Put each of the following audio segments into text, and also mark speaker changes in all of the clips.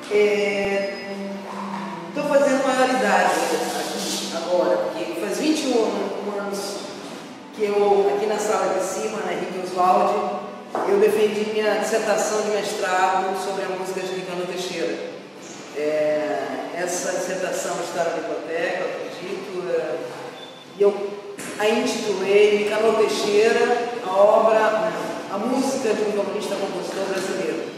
Speaker 1: Estou fazendo maioridade aqui agora, porque faz 21 anos que eu, aqui na sala de cima, na Henrique Oswaldi, eu defendi minha dissertação de mestrado sobre a música de Nicanor Teixeira. Essa dissertação está na biblioteca, eu acredito, e eu a intitulei Nicanor Teixeira, a música de um violonista-compositor brasileiro.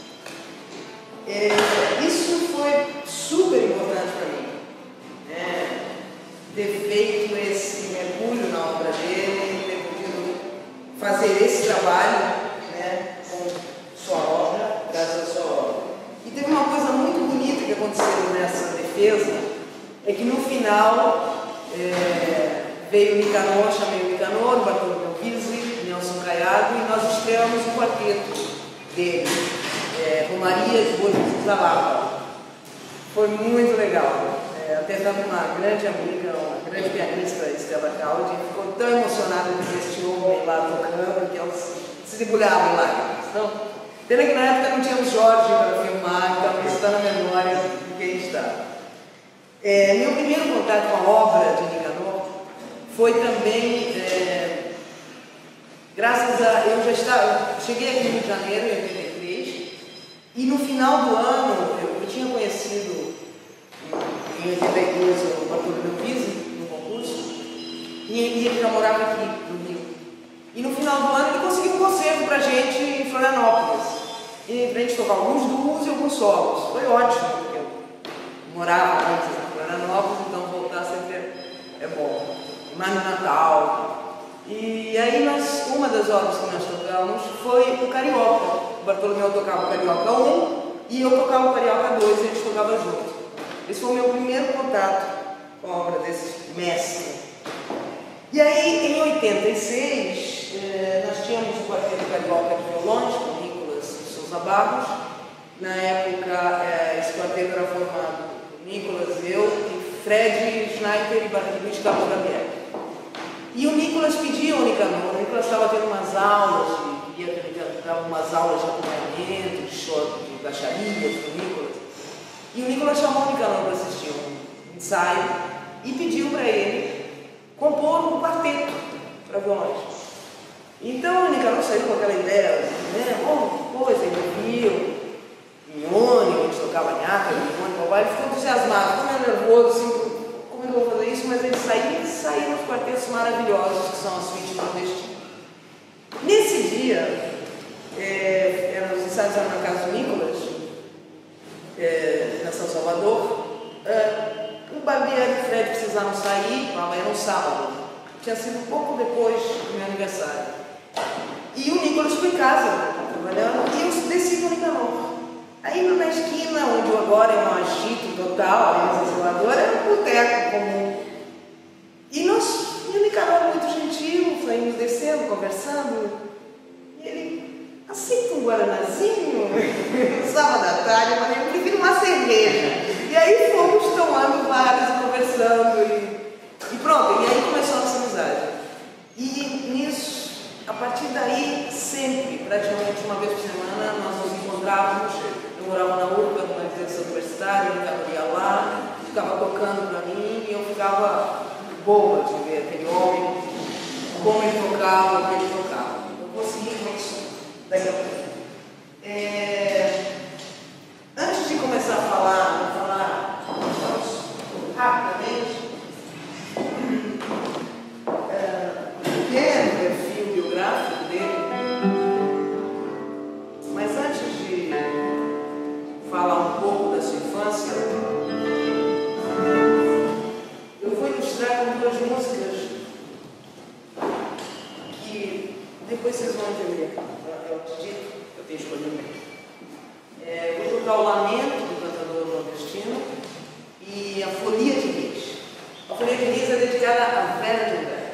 Speaker 1: Isso foi super importante para mim, ter feito esse mergulho na obra dele, ter podido fazer esse trabalho, com sua obra, graças à sua obra. E teve uma coisa muito bonita que aconteceu nessa defesa, é que no final veio o Nicanor, chamei o Nicanor, o Bartolomeu Pizzi, Nelson Caiado, e nós estreamos um quarteto dele, Romarias, Boas da Lapa. Foi muito legal. Até estava uma grande amiga, uma grande pianista, Estela Caldi, ficou tão emocionada de ver este homem lá tocando que ela se debulhava em lágrimas. Então, pena que na época não tínhamos Jorge para filmar, então isso está na memória de quem está. Meu primeiro contato com a obra de Nicanor foi também graças a... Eu cheguei aqui no Rio de Janeiro em 83 e no final do ano eu tinha conhecido em 82 o Bartolomeu Pizzi no concurso e ele já morava aqui no Rio. E no final do ano ele conseguiu um concerto pra gente em Florianópolis. E pra gente tocar alguns duos e alguns solos. Foi ótimo, porque eu morava antes em Florianópolis, então voltar sempre é bom. Mas no Natal. E aí uma das obras que nós tocamos foi o Carioca. O Bartolomeu tocava o Carioca 1 e eu tocava o Carioca 2 e a gente tocava junto. Esse foi o meu primeiro contato com a obra desse mestre. E aí, em 86, nós tínhamos o Quarteto Carioca de Violões, com Nicolas Souza Barros. Na época, esse quarteto era formado por Nicolas, eu, e Fred Schneider e Luiz Carlos Gabriel. E o Nicolas pediu ao Nicanor, o Nicolas estava tendo umas aulas, dava umas aulas de acompanhamento, de baixaria para o Nicolas. E o Nicolas chamou o Nicanor para assistir um ensaio e pediu para ele compor um quarteto para violões. Então o Nicanor saiu com aquela ideia, ele viu em ônibus, a gente tocava nhaca, ele ficou entusiasmado, ficou meio nervoso, assim, como eu vou fazer isso, mas ele saiu nos quartetos maravilhosos que são as suítes nordestinas. Nesse dia, os ensaios eram na casa do Nicolas, na São Salvador. O Barbieri e o Fred precisaram sair, era um sábado, tinha sido um pouco depois do meu aniversário. E o Nicolas ficou em casa, trabalhando, e eu desci com o Nicanor. Aí na esquina, onde agora é um agito total, a Salvador, era um boteco comum. E o Nicanor muito gentil, saímos descendo, conversando, e ele aceita um guaranazinho, sábado à tarde, eu falei, eu prefiro uma cerveja. E aí fomos tomando vários, conversando, e pronto, e aí começou a nossa amizade. E nisso, a partir daí, sempre, praticamente uma vez por semana, nós nos encontrávamos. Eu morava na URBA, numa residência universitária, ele ia lá, ficava tocando para mim, e eu ficava boa de ver aquele homem, como ele tocava, o que ele tocava. Eu consegui com isso daqui a pouco. Antes de começar a falar rapidamente, o perfil biográfico dele, mas antes de falar um pouco da sua infância, eu vou ilustrar com duas músicas que depois vocês vão entender. Eu acredito que eu tenho escolhido. Vou tocar o Lamento do cantador nordestino e a Folia de Lis. A Folia de Lis é dedicada à Vera de Andrade.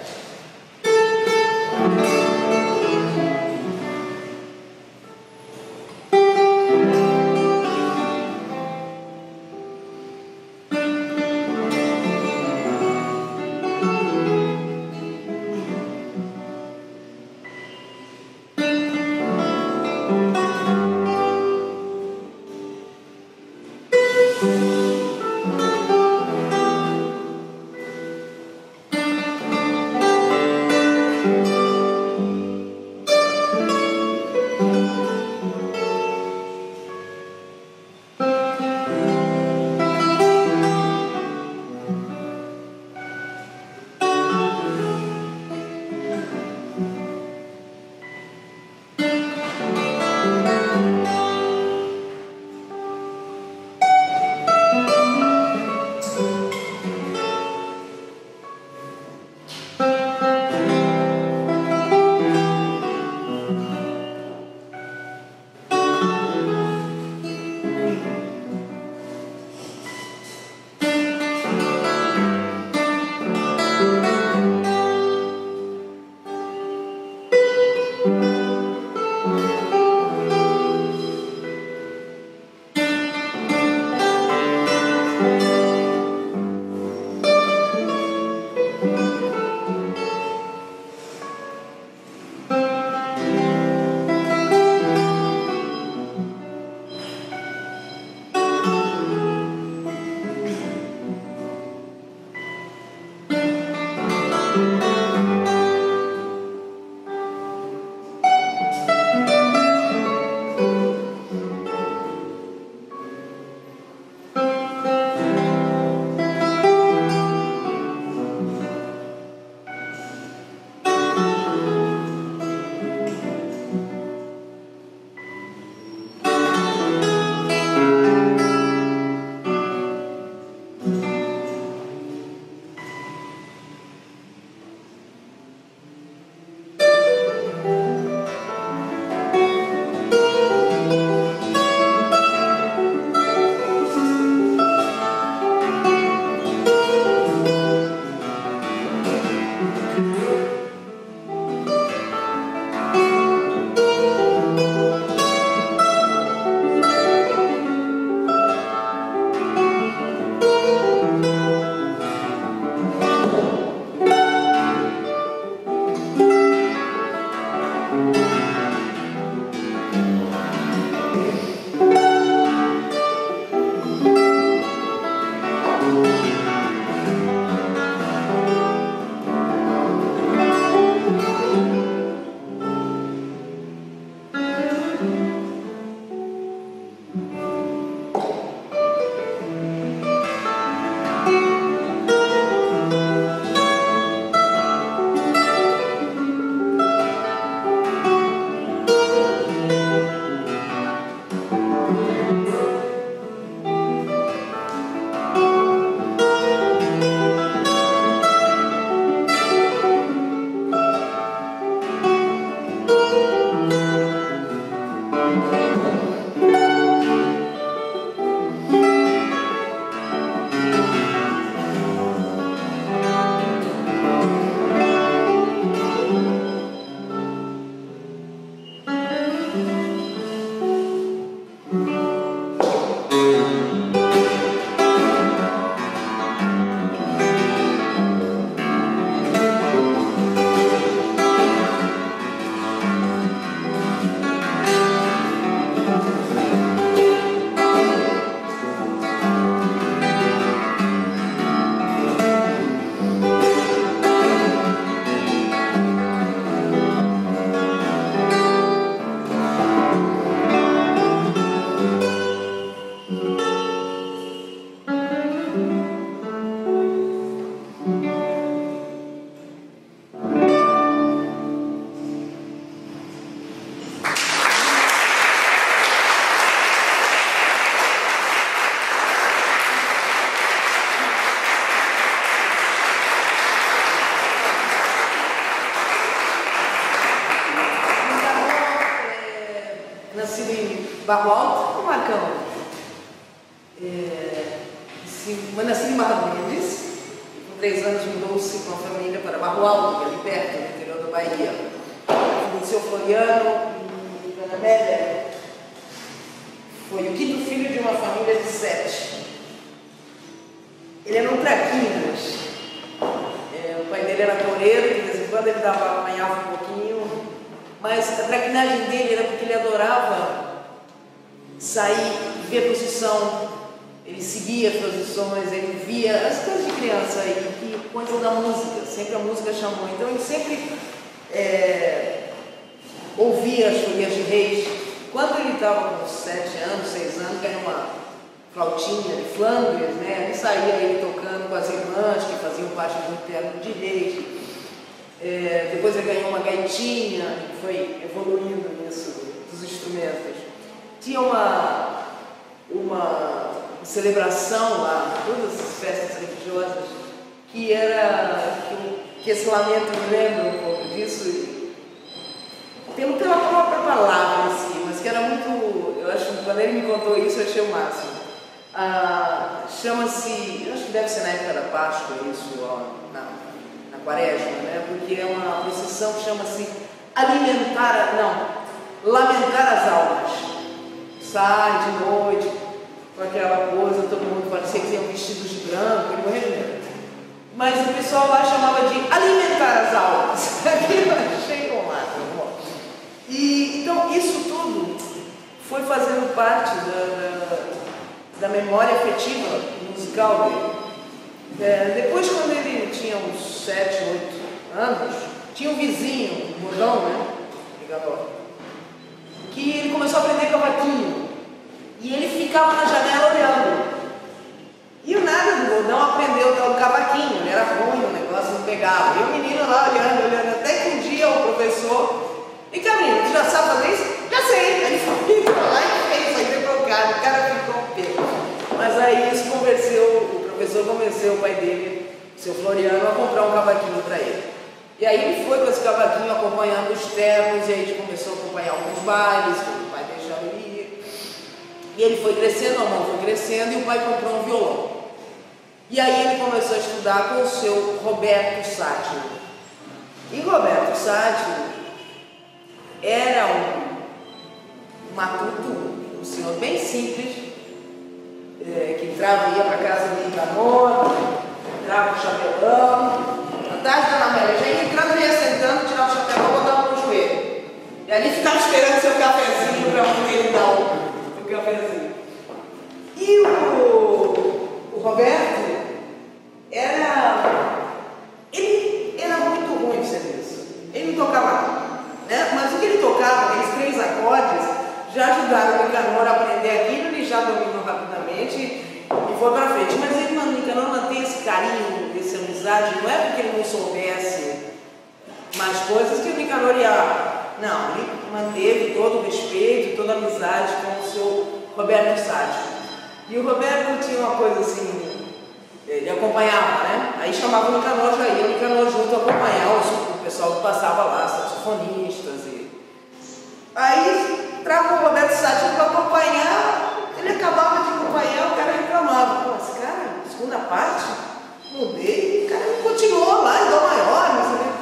Speaker 1: nascido em Barro Alto, Marcão. Mas nascido em Barra Mendes, com 3 anos mudou-se com a família para Barro Alto, que é ali perto, no interior da Bahia. O seu Floriano e Dona Amélia foi o 5º filho de uma família de 7. Ele era um traquinas. O pai dele era toureiro, de vez em quando ele apanhava um pouquinho, mas a traquinagem dele era porque ele adorava sair, ver procissão, ele seguia as procissões, ele via as coisas de criança aí, que coisa da música, sempre a música chamou. Então ele sempre ouvia as folias de reis. Quando ele estava com 7 anos, 6 anos, ganhou uma flautinha de Flandres, né? Ele saía ele tocando com as irmãs que faziam parte do interno de reis. Depois ele ganhou uma gaitinha, foi evoluindo nisso, dos instrumentos. Tinha uma celebração lá, todas as festas religiosas, que esse lamento me lembra um pouco disso, pela própria palavra em si, mas que era muito, eu acho, quando ele me contou isso, eu achei o máximo. Chama-se, eu acho que deve ser na época da Páscoa isso, na Quaresma, né? Porque é uma procissão que chama-se Lamentar as Almas. Sai de noite, com aquela coisa, todo mundo parecia que tinha vestidos de branco, ele morreu de medo. Mas o pessoal lá chamava de alimentar as almas. Aquilo eu achei o máximo. E então isso tudo foi fazendo parte da memória afetiva musical dele. Depois, quando ele tinha uns 7, 8 anos, tinha um vizinho, um bordão, né? Que ele começou a aprender cavaquinho. E ele ficava na janela olhando. E o nada do bordão aprendeu o cavaquinho. Ele era ruim, o negócio não pegava. E o menino lá olhando, até que um dia o professor... E Camilo, tu já sabe fazer isso? Já sei. Aí ele foi lá e fez, aí veio pro cara, o cara ficou pego. Mas aí isso o professor convenceu o pai dele, seu Floriano, a comprar um cavaquinho para ele. E aí ele foi com esse cavaquinho acompanhando os ternos, e aí a gente começou a acompanhar alguns bailes, que o pai deixava ele ir. E ele foi crescendo, a mão foi crescendo, e o pai comprou um violão. E aí ele começou a estudar com o seu Roberto Sátiro. E Roberto Sátiro era um matuto, um senhor bem simples, que entrava e ia para casa de Nicanor, entrava com o chapelão. À tarde, Dona Amélia já ia entrando, ia sentando, tirava o chapelão, botava no joelho. E ali ficava esperando seu cafezinho para poder dar o cafezinho. E o Roberto ele era muito ruim de serviço. Ele não tocava nada. Né? Mas o que ele tocava, aqueles 3 acordes, já ajudaram o Nicanor a aprender aquilo, ele já dominou rapidamente e foi para frente. Mas ele, o Nicanor mantém esse carinho, essa amizade, não é porque ele não soubesse mais coisas que o Nicanor ia... Não, ele manteve todo o respeito, toda a amizade com o seu Roberto Sátiro. E o Roberto tinha uma coisa assim, ele acompanhava, né? Aí chamava o Nicanor, já ia o Nicanor junto acompanhar o pessoal que passava lá, saxofonistas. Aí trava o Roberto Sátiro para acompanhar, ele acabava de acompanhar, o cara reclamava. Pô, esse cara, segunda parte, mudei, o cara continuou lá em Dó maior, não sei.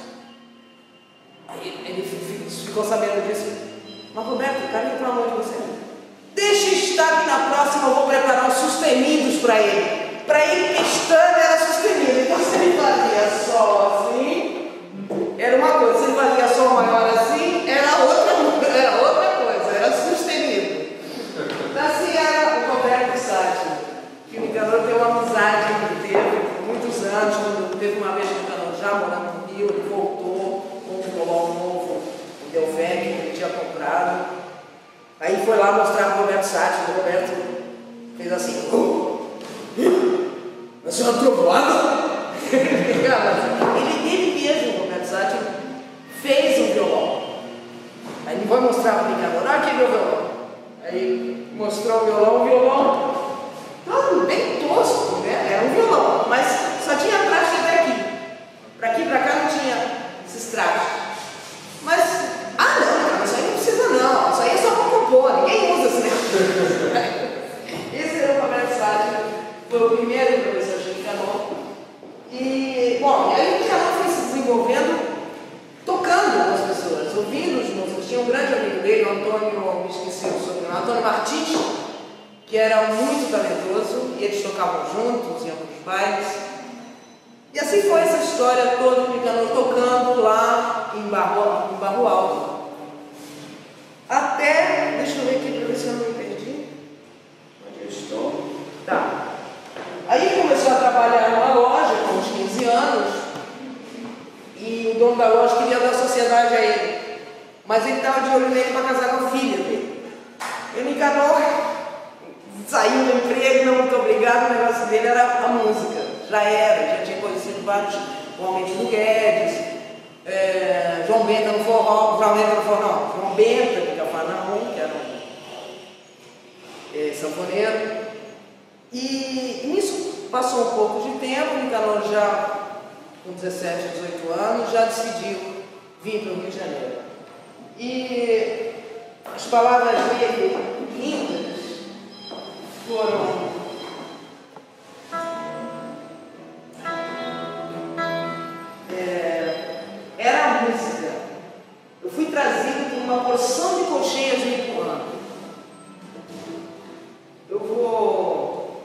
Speaker 1: Aí ele ficou sabendo disso. Mas Roberto, o cara reclamou de você. Deixa estar que na próxima eu vou preparar os sustenidos para ele. Para ele, pestana era sustenido. Então, se ele fazia sol assim, era uma coisa. Se ele fazia sol maior assim, era outra coisa. Era sustenido. Então, assim era o Roberto Sátiro, que o Nicanor tem uma amizade que teve por muitos anos. Quando teve uma vez que o Nicanor já morando no Rio, ele voltou com um violão novo, o Delvec, que ele tinha comprado. Aí foi lá mostrar para o Roberto Sátiro. O Roberto fez assim... A senhora trovoada? ele mesmo, o Roberto Sátiro, fez um violão. Aí ele foi mostrar para o Nicanor, aqui meu violão. Aí mostrou o violão bem tosco, né? Era um violão, mas só tinha traste até aqui. Para aqui, para cá não tinha esses trastes. Mas, não, isso aí não precisa não. Isso aí é só para dele, o Antônio, me esqueci o sobrenome, Antônio Martins, que era muito talentoso, e eles tocavam juntos em alguns bailes. E assim foi essa história toda, o Nicanor tocando lá em Barro Alto. Até, deixa eu ver aqui para ver se eu não me perdi. Onde eu estou? Tá. Aí ele começou a trabalhar numa loja com uns 15 anos, e o dono da loja queria dar sociedade a ele, mas ele estava de olho nele para casar com a filha dele. E o Nicanor saiu do emprego, não muito obrigado, o negócio dele era a música. Já tinha conhecido vários, homens do Guedes, João Benta no forró, João Benta de Cafarnaum, que era um sanfoneiro. E nisso passou um pouco de tempo, o Nicanor já com 17, 18 anos, já decidiu vir para o Rio de Janeiro. E as palavras dele lindas foram: era a música. Eu fui trazido por uma porção de cocheias me empurrando. Eu vou...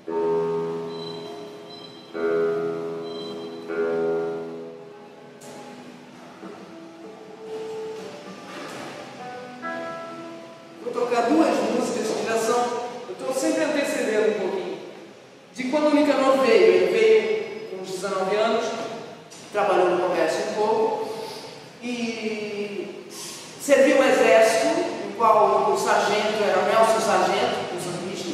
Speaker 1: Vou tocar duas músicas que já são... Eu estou sempre antecedendo um pouquinho. De quando o Nicanor veio. Ele veio com uns 19 anos, trabalhou no comércio um pouco e serviu o exército, no qual o sargento era Nelson Sargento, o sambista.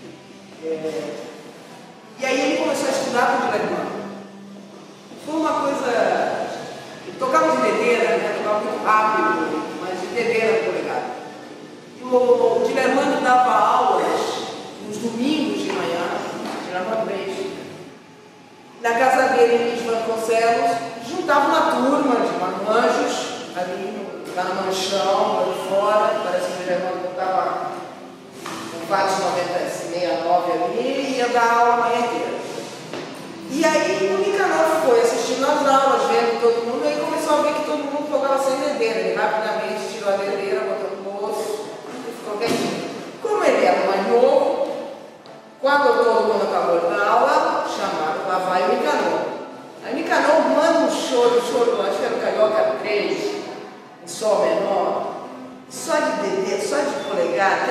Speaker 1: E aí ele começou a estudar com o Dilermano. Foi uma coisa... Ele tocava de dedeira, né? Tocava muito rápido, mas de dedeira no polegar. E o Dilermano dava aulas nos domingos de manhã, tirava 3. Na casa dele, em Luiz Vasconcelos, juntava uma turma de marmanjos ali lá no manchão, lá de fora. Parece que o Dilermano estava com vários 69 ali e ia dar aula a manhã inteira. E aí o Nicanor foi assistindo às aulas, vendo todo mundo, e aí começou a ver que todo mundo tocava sem dedeira. Ele rapidamente tirou a dedeira, botou no bolso e ficou quietinho. Como ele era mais novo, quando todo mundo acabou da aula, chamaram: lá vai o Nicanor. Aí o Nicanor manda um choro, acho que era o Carioca 3, em sol menor, só de dedo, só de polegar.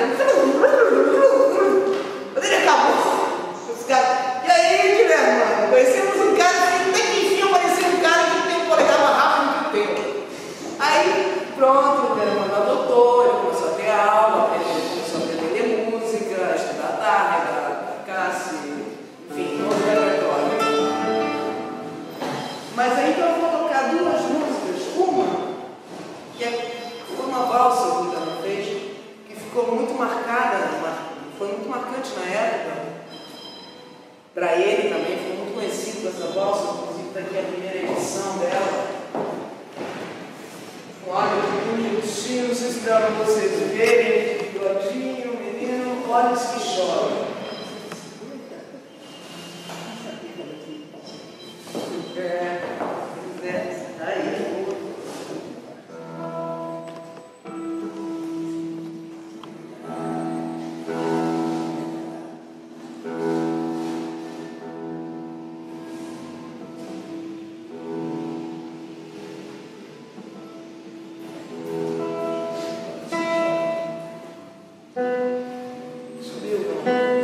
Speaker 1: Quando ele acabou, os caras... E aí, Dilermano, conhecemos um cara que até que enfim apareceu um cara que tem um polegar mais rápido que o teu. Aí, pronto, o Dilermano adotou, ele começou a ter aula, ele começou a aprender música, a estudar Tárrega, Cassi, enfim, todo o repertório. Mas aí então eu vou tocar duas músicas. Uma, que foi uma valsa que o Nicanor fez, que ficou muito marcada, foi muito marcante na época. Para ele também, foi muito conhecido essa valsa, inclusive está aqui a primeira edição dela. Olha que bonitinho, não sei se dá para vocês verem, bigodinho, menino, olhos que choram. Aí. Subiu, não?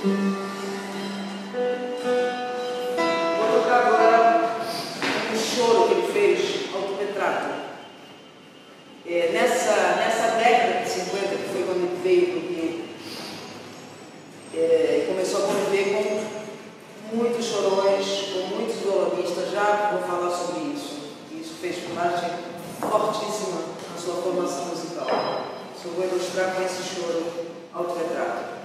Speaker 1: Vou tocar agora um choro que ele fez, autorretrato. Nessa década de 50, que foi quando ele veio para o Rio, começou a conviver com muitos chorões, com muitos violonistas, já vou falar sobre isso. Isso fez parte fortíssima na sua formação musical. Isso eu vou ilustrar com esse choro autorretrato.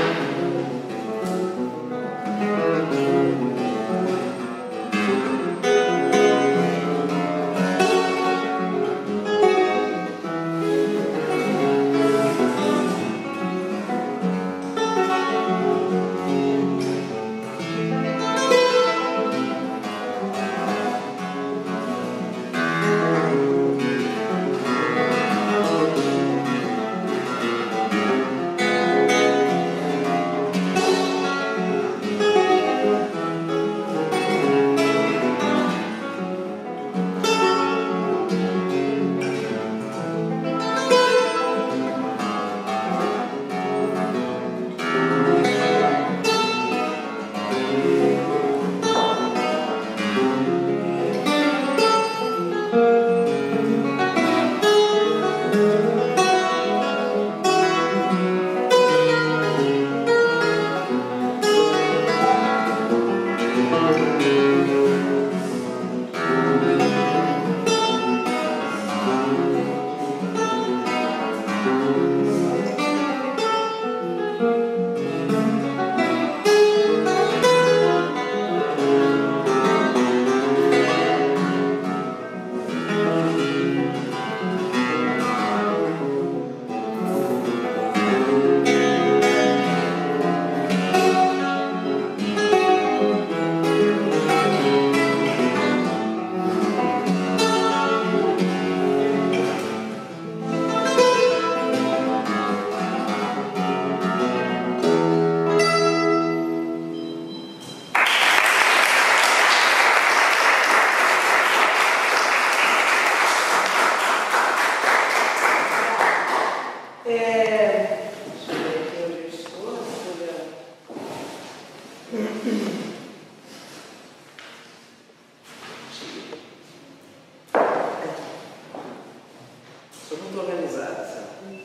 Speaker 1: Sou muito organizada, sabe?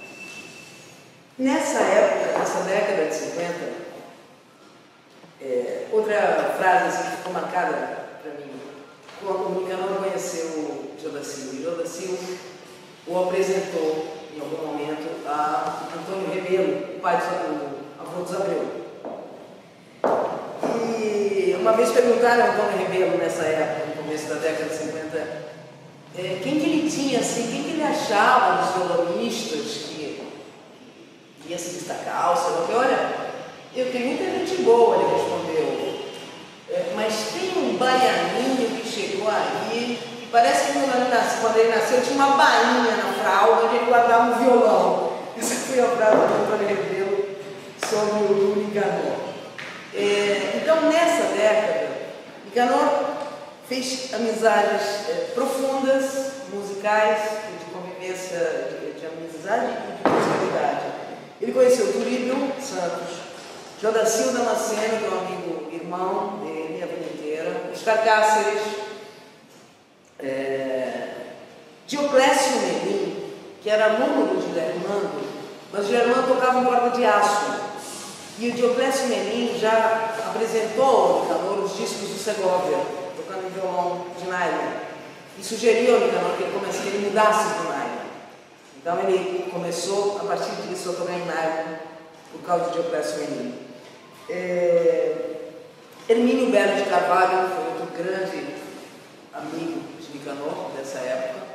Speaker 1: Nessa época, nessa década de 50, outra frase assim, que ficou marcada para mim, quando o Nicanor conheceu o Jodacil, e Jodacil o apresentou em algum momento a Antônio Rebelo, o pai do avô dos Abreu. E uma vez perguntaram a Antônio Rebelo, nessa época, no começo da década de 50, quem que ele tinha, assim, quem que ele achava dos violonistas que ia se destacar, ou sei lá o que. Olha, eu tenho muita gente boa, ele respondeu, mas tem um baianinho que chegou aí, e parece que quando ele nasceu tinha uma bainha na fralda onde ele guardava um violão. Essa foi a frase do Antônio Rebelo sobre o Nicanor. Então, nessa década, Nicanor fez amizades profundas, musicais, de convivência, de amizade e de musicalidade. Ele conheceu Turíbio Santos, Jodacil Damasceno, que é um amigo irmão dele a vida inteira, Oscar Cáceres, Dioclésio Menin, que era aluno do Germando, mas o Germando tocava em corda de aço. E o Dioclésio Menin já apresentou ao Nicanor os discos do Segovia, tocando em violão de nylon, e sugeriu ao Nicanor que ele mudasse para o nylon. Então ele começou, a partir disso, a tocar em nylon, por causa do Dioclésio Menin. Hermínio Belo de Carvalho foi outro grande amigo de Nicanor dessa época.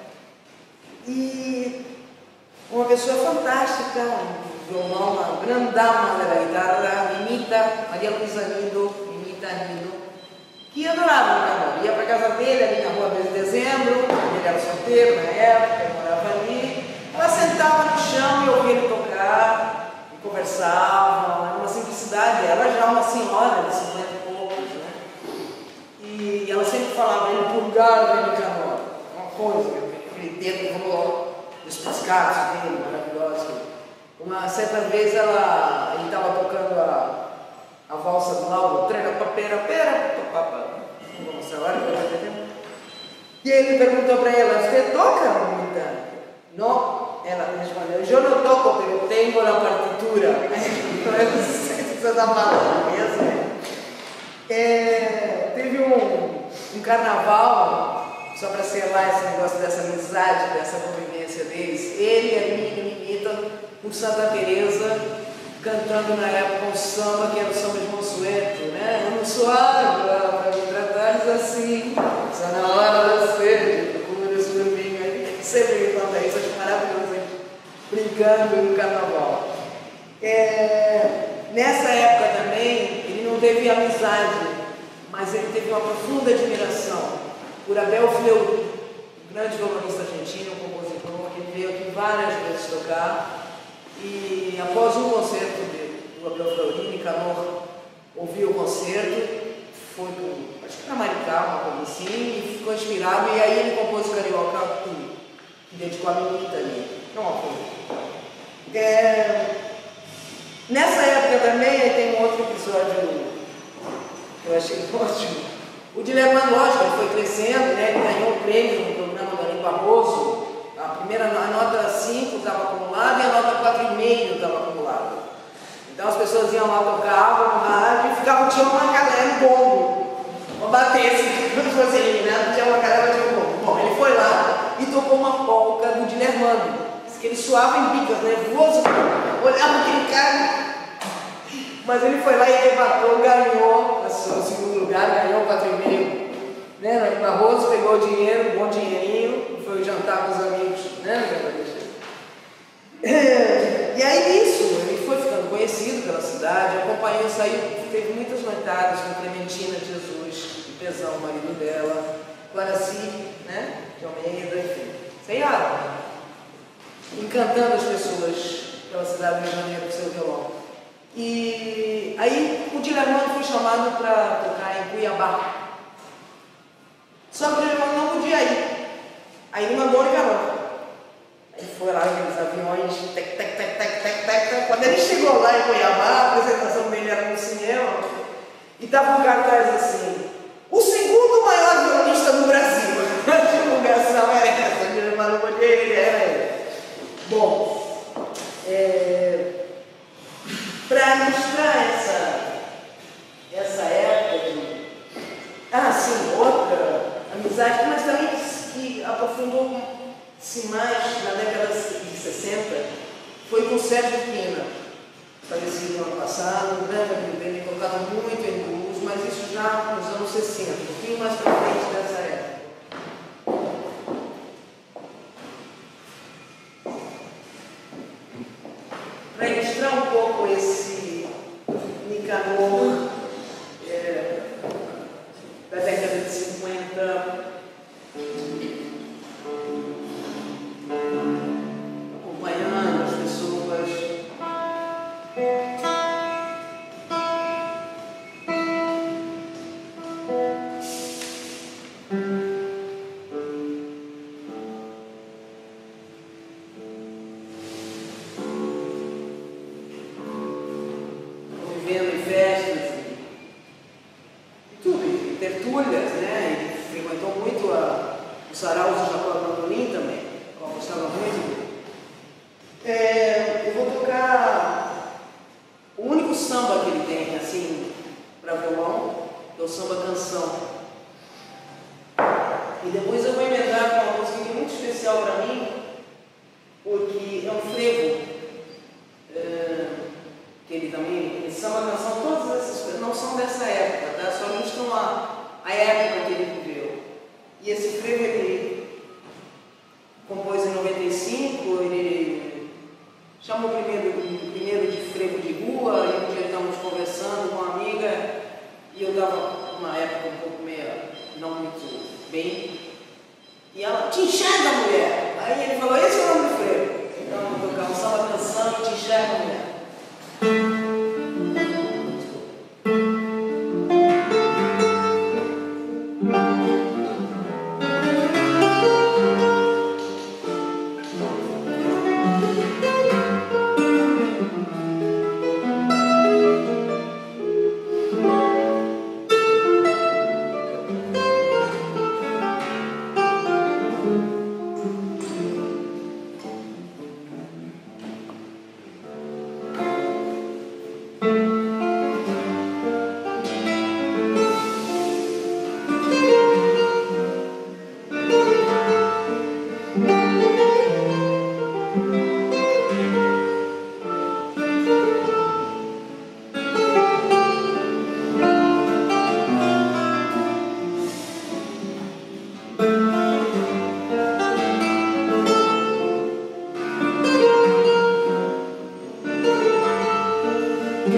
Speaker 1: E uma pessoa fantástica, um violão, uma grande dama da guitarra, imita Maria Luísa Nido, imita Nido, que adorava o Nicanor. Ia para a casa dele, ali na rua 2 de dezembro, ele era solteiro na época, ele morava ali. Ela sentava no chão e ouvia ele tocar, e conversavam, era uma simplicidade. Ela já uma senhora de 50 e poucos, né? E ela sempre falava, ele pulgar do Nicanor, uma coisa, aquele dedo dos piscados dele, maravilhoso. Uma certa vez ele estava tocando pera, não vou mostrar agora, porque eu estou entendendo. E ele perguntou para ela, você toca, mamita? Não, ela respondeu, eu não toco, pero tenho na partitura. Então eu não sei se você está falando mesmo. Teve um carnaval, só para selar esse negócio dessa amizade, dessa convivência deles, ele e a minha Mimita, por Santa Teresa, cantando na época um samba que era o samba de Monsueto, né? Eu não sou água para me tratares assim, só na hora da sede, procura esse vinho aí. Sempre me canta isso, acho maravilhoso, hein? Brincando no carnaval. Nessa época também, ele não teve amizade, mas ele teve uma profunda admiração por Abel Fleury, um grande violonista argentino, um compositor, que veio aqui várias vezes tocar. E após um concerto do Abel Fleury, Nicanor ouviu o concerto, foi acho que para Maricá, uma coisa assim, e ficou inspirado, e aí ele compôs o Carioca que dedicou a Mimita ali. Pronto. Nessa época também tem um outro episódio que eu achei ótimo. O Dilermano, lógico, ele foi crescendo, né? Ele ganhou o prêmio no programa do Ari Barroso. A nota 5 estava acumulada e a nota 4,5 estava acumulada. Então as pessoas iam lá, tocavam no rádio e ficavam, tinha uma galera no bombo. Uma batesse, não fosse eliminado, tinha uma galera, tinha um bombo. Bom, ele foi lá e tocou uma polca do Dilermano. Ele suava em bicas, nervoso, olhava aquele cara. Mas ele foi lá e arrebatou, ganhou, passou o segundo lugar, ganhou 4,5. Né? Ari Barroso pegou o dinheiro, um bom dinheirinho, foi jantar com os amigos, né? E aí nisso, ele foi ficando conhecido pela cidade, acompanhou, saiu, teve muitas noitadas com Clementina de Jesus, de Pezão, o marido dela, Guaraci, né? De Almeida, enfim, Ceiara, encantando as pessoas pela cidade do Rio de Janeiro com seu violão. E aí o Dilermano foi chamado para tocar em Cuiabá. Só que o Dilermano não podia ir. Aí ele mandou o Nicanor. Ele foi lá, aqueles aviões, tec, tec, tec, tec, tec, tec, tec. Quando ele chegou lá em Cuiabá, a apresentação dele era no cinema, e estava um cartaz assim: o segundo maior violonista do Brasil. A divulgação era essa, o Dilermano não podia ir, ele era ele. Bom, para ilustrar essa época de... sim, outra amizade, mas também que aprofundou-se mais na década de 60, foi com Sérgio Pina, falecido no ano passado, um grande amigo dele, tocava muito em blues, mas isso já nos anos 60, um pouquinho mais para frente dessa época. Para ilustrar um pouco esse Nicanor da década de 50, acompanhando as pessoas. Vivendo em festas e tudo, e tertúlias, né? Ele frequentou muito o sarau do Jacob Mandolim também, eu gostava muito. Eu vou tocar o único samba que ele tem, assim, para violão, que é o samba canção. E depois eu vou emendar com uma música que é muito especial para mim, porque é um frevo. Que ele também, esse samba canção, todas essas coisas não são dessa época, tá? Só ilustram a época que ele viveu. E esse frevo ele compôs em 95, ele chamou primeiro de frevo de rua, e um dia estávamos conversando com uma amiga, e eu estava numa época um pouco meio, não muito bem, e ela, te enxerga, mulher! Aí ele falou, esse é o nome do frevo. Então eu vou tocar um samba canção, te enxerga, mulher.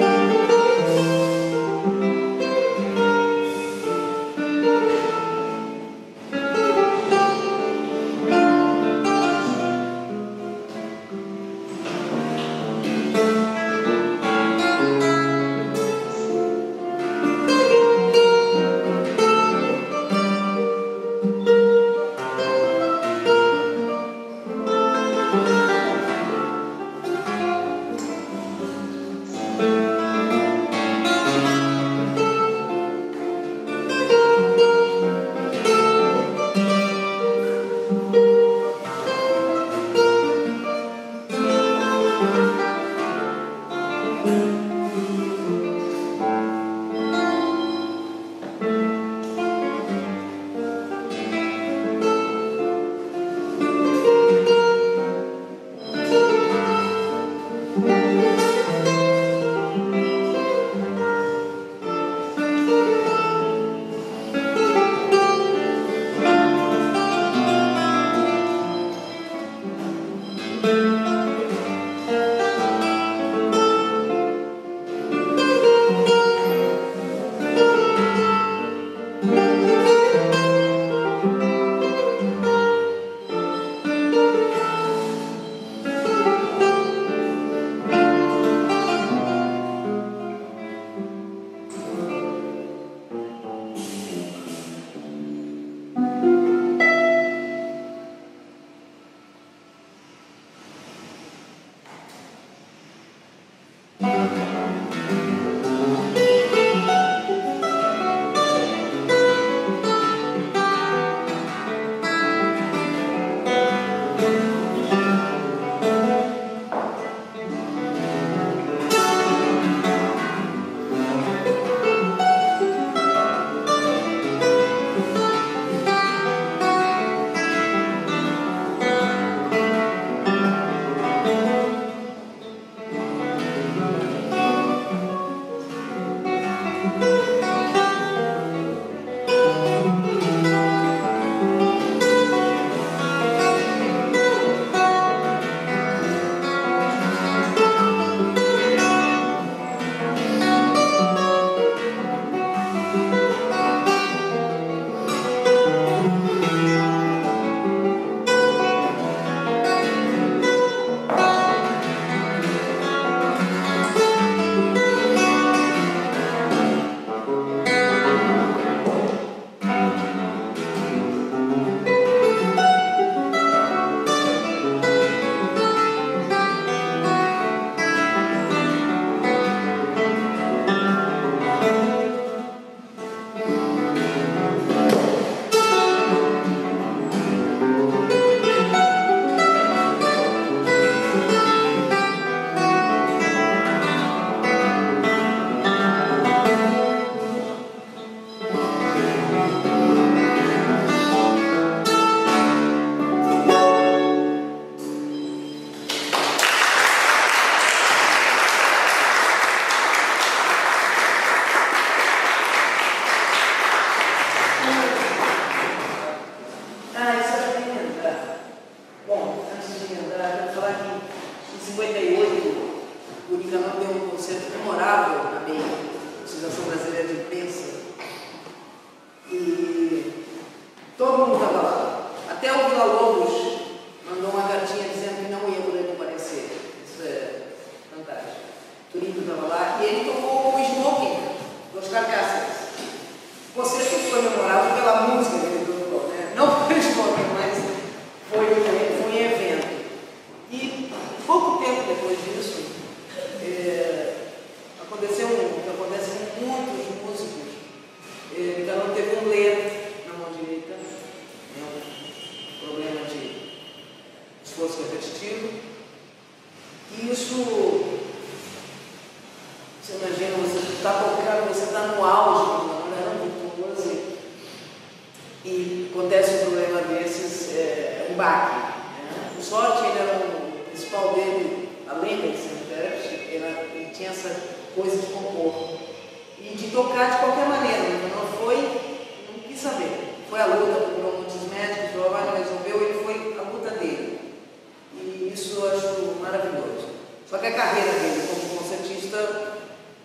Speaker 2: Só que a carreira dele como concertista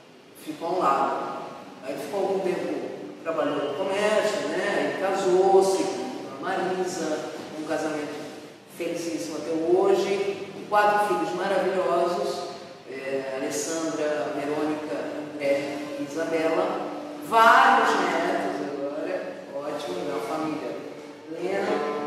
Speaker 1: ficou a um lado. Aí ficou algum tempo trabalhando no comércio, né? E casou-se com a Marisa, um casamento felicíssimo até hoje, 4 filhos maravilhosos, Alessandra, Verônica, André e Isabela, vários netos agora, ótimo, uma família plena.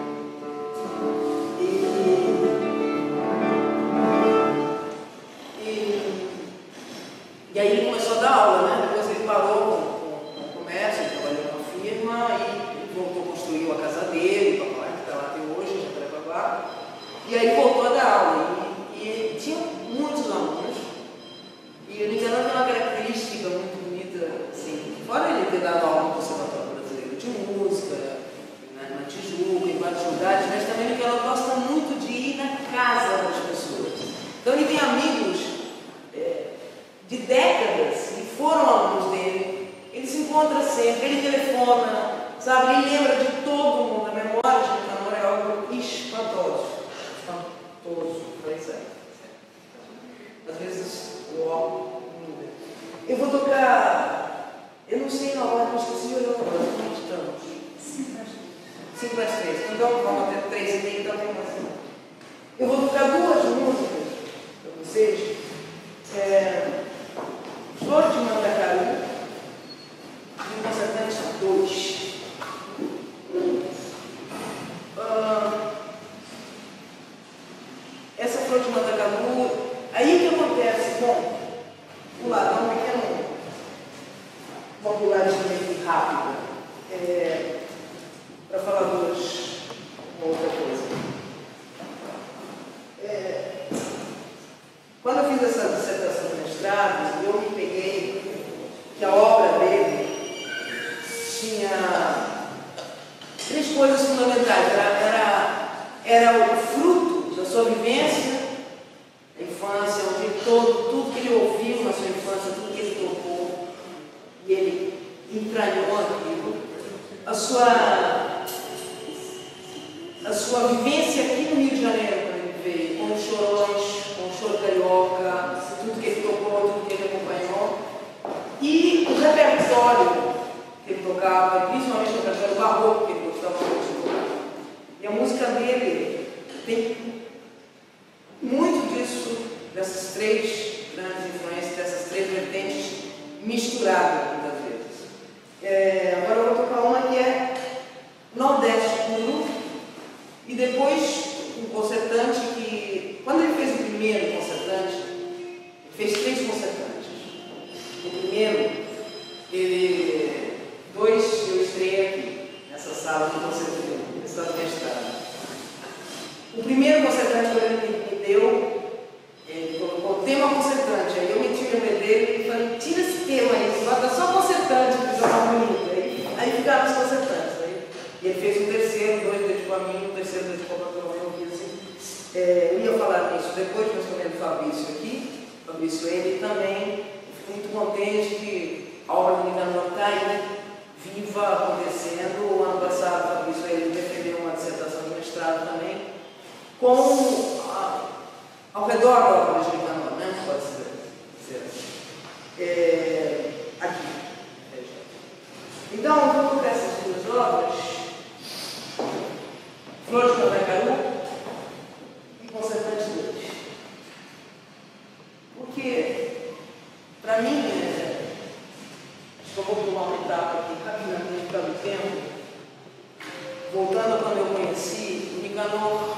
Speaker 1: E aí ele começou a dar aula, né? Depois ele parou com o comércio, ele trabalhou com a firma e voltou, construiu a casa dele, papai, que está lá até hoje, já para Jacarepaguá. E aí voltou a dar aula. E tinha muitos alunos. E o Nicanor tem uma característica muito bonita, assim, fora ele ter dado aula no Conservatório Brasileiro de Música, na Tijuca, em vários lugares, mas também o Nicanor gosta muito de ir na casa das pessoas. Então ele tem amigos de décadas que foram alunos dele, ele se encontra sempre, ele telefona, sabe, ele lembra de todo mundo, a memória de Nicanor é algo espantoso, pois é. Às vezes o óculos muda. Eu vou tocar, eu não sei na hora, mas esqueci de olhar agora, como estamos? 5:03, então vamos até 3:30, então tem mais. Eu vou tocar 2 músicas para vocês. Flor de Mandacaru e o Concertante 2. Essa Flor de Mandacaru, aí o que acontece? Bom, vamos lá, dá um pequeno vocabulário também rápido, para falar uma outra coisa. Quando eu fiz essa dissertação de mestrado, eu me peguei que a obra dele tinha 3 coisas fundamentais. Era o fruto da sua vivência, da infância, tudo que ele ouviu na sua infância, tudo que ele tocou, e ele entranhou aquilo. A sua vivência aqui no Rio de Janeiro, quando ele veio, com os chorões, com o choro carioca, tudo que ele tocou, tudo que ele acompanhou, e o repertório que ele tocava, principalmente o repertório barroco que ele gostava muito de tocar. E a música dele tem muito disso, dessas 3 grandes influências, dessas 3 vertentes misturadas muitas vezes. Agora eu vou tocar uma que é Nordeste puro, e depois um concertante que, quando ele fez o primeiro concertante, ele fez 3 concertantes. O primeiro, eu estreiei aqui, nessa sala do concerto, nessa sala de mestrado. O primeiro concertante que ele me deu, ele colocou o tema concertante. Aí eu meti o nome dele e falei, tira esse tema aí, bota só concertante, que fica mais bonito. Aí ficaram os concertantes. E ele fez o terceiro, 2 dedicou a mim, o terceiro dedicou para o meu filho, assim. Eu ia falar nisso depois, mas estou vendo o Fabrício aqui. O Fabrício, ele também, fico muito contente que a obra do Nicanor está aí, viva, acontecendo. O ano passado, o Fabrício, ele defendeu uma dissertação de mestrado também, ao redor da obra de Nicanor, né? Pode ser assim. Aqui. Então, eu vou colocar essas 2 obras, Flor de Mandacaru e Concertante 2. Porque, para mim, acho que eu vou pular uma etapa aqui rapidamente para o tempo, voltando a quando eu conheci o Nicanor,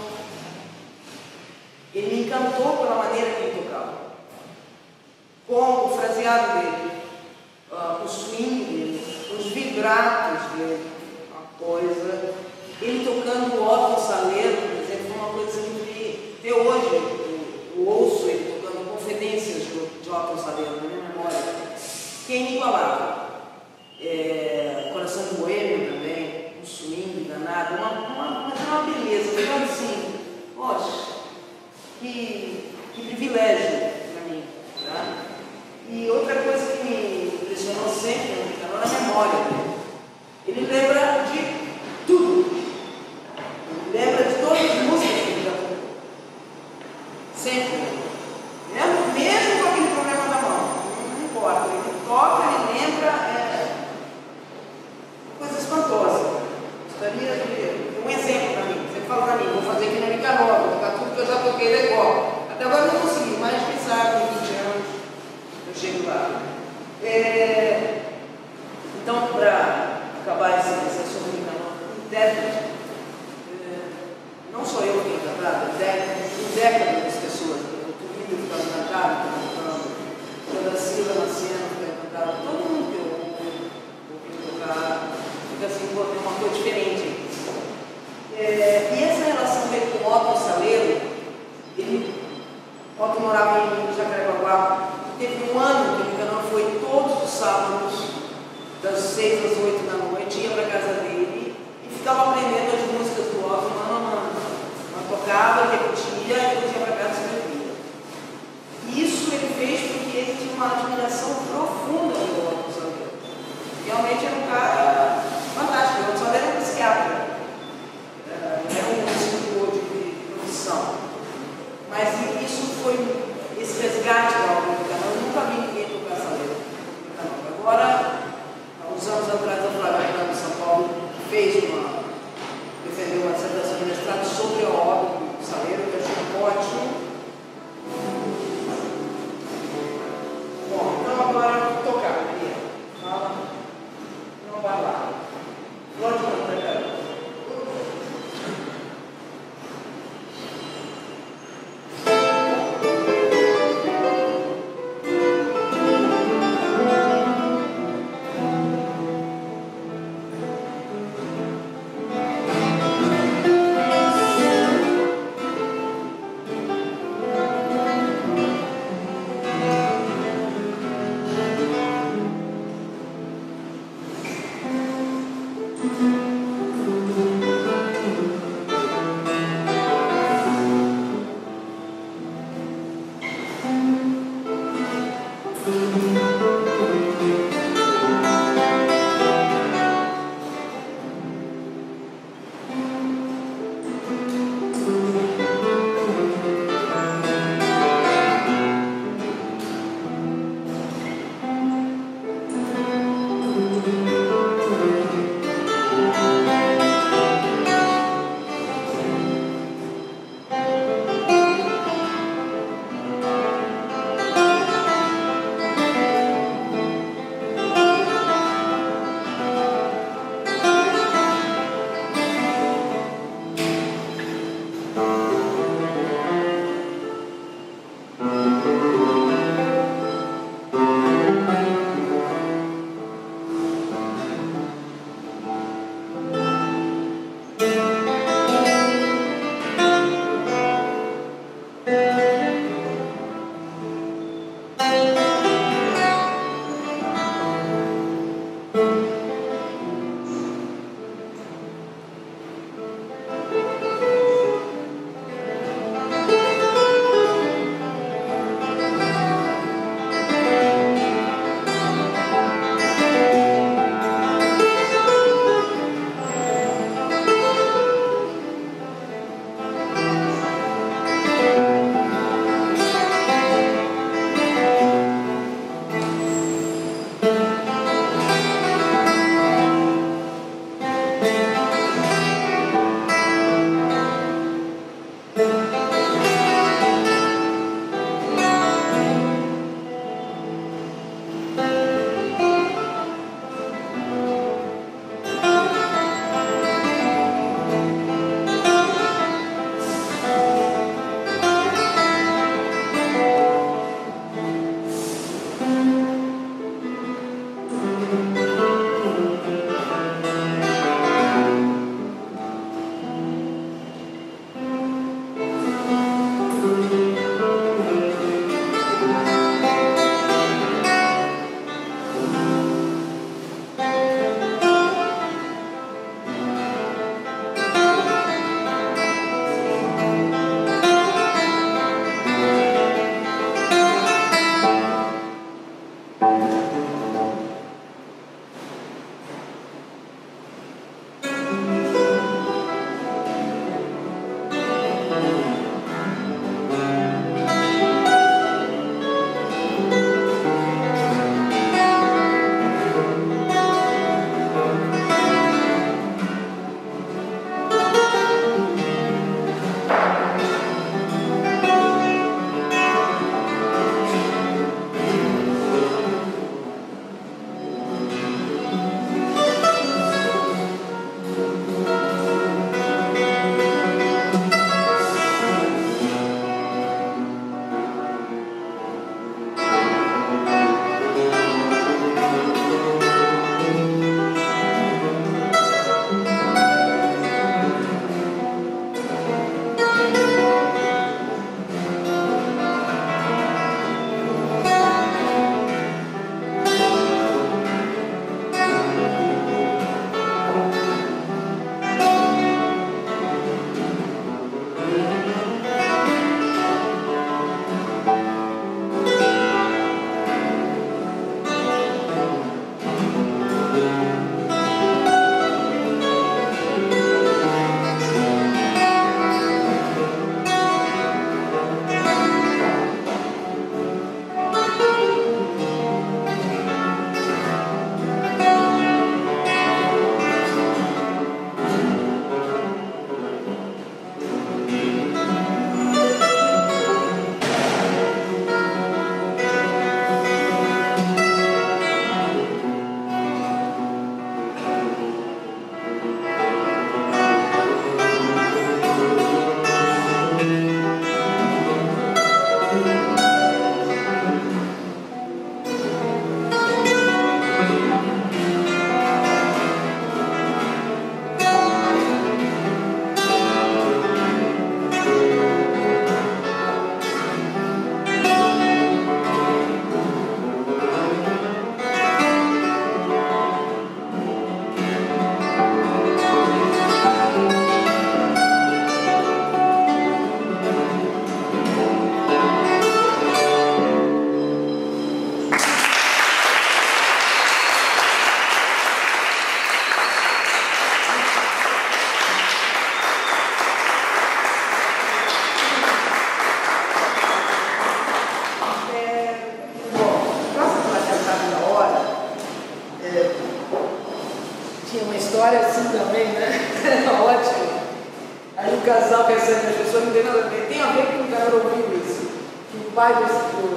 Speaker 1: ele me encantou pela maneira que ele tocava, com o fraseado dele, o swing dele, os vibratos dele, uma coisa. Ele tocando o Otto Saleiro, por exemplo, foi uma coisa que até hoje eu ouço ele tocando Confidências de Otto Saleiro, na minha memória, que é inigualável. Coração do Boêmio também, um swing danado, uma beleza. Então, assim, poxa, que privilégio para mim. Tá? E outra coisa que me impressionou sempre no Nicanor é a memória dele. Ele lembra de tudo. Ele lembra de todas as músicas que ele já tocou. Sempre. Mesmo com aquele problema na mão. Não importa. Ele fofoca me lembra coisa espantosa. Gostaria de um exemplo para mim. Você fala para mim, vou fazer que nem Nicanor, vou tocar tudo que eu já toquei legal. Até agora eu não consegui, mas quem sabe, em 20 anos eu chego lá. Então, para acabar esse assunto de Nicanor, intérprete, não sou eu quem está cantado, décadas das pessoas, o Turíbio fica encantado, quando a Silva Marciano fica encantada, todo mundo que eu ouvi tocar fica assim, pô, tem uma coisa diferente. E essa relação dele com o Otto Saleiro, Otto morava em Jacarepaguá, teve um ano que o Nicanor foi todos os sábados, das 6 às 8 da noite, ia para a casa dele e ficava aprendendo as músicas do Otto, mano a mano. Tocava, repetia, e depois ia para casa e escrevia. Isso ele fez porque ele tinha uma admiração profunda pelo Otto Saleiro. Realmente era um cara fantástico. O Otto Saleiro era um psiquiatra, era um escritor de profissão. Mas isso foi esse resgate da obra do Nicanor. Eu nunca vi ninguém tocar Saleiro. Agora, há uns anos atrás, a Flávia de São Paulo defendeu uma dissertação de mestrado sobre a obra do Saleiro, que eu achei ótimo. Bom, então agora eu vou tocar, Maria. Fala, não vai lá. Pode mandar, cara. história assim também, né? Ótimo. Aí o casal recebe as pessoas, não tem nada a ver. Tem a ver com o cara ouviu isso. Que o pai os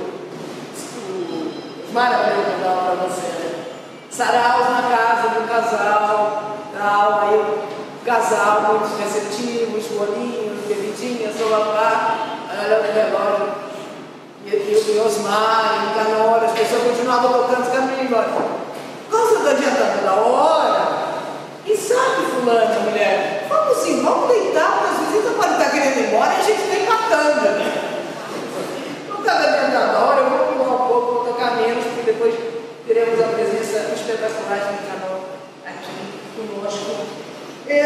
Speaker 1: maravilhosos mandavam para você, né? Saraus na casa do casal, tal. Aí o casal, muitos receptivos, bolinhos, bebidinhas, solapar. Aí olha pro relógio. E o Osmar, e o Canora, as pessoas continuavam tocando, caminhando embora. Como você está adiantando da hora? E sabe, fulana, mulher, vamos sim, vamos deitar, porque as visitas podem estar querendo ir embora e a gente tem matando, né? Não está adiantando da hora, eu vou pular um pouco, vou tocar menos, porque depois teremos a presença espetacular de Canora aqui conosco. Eu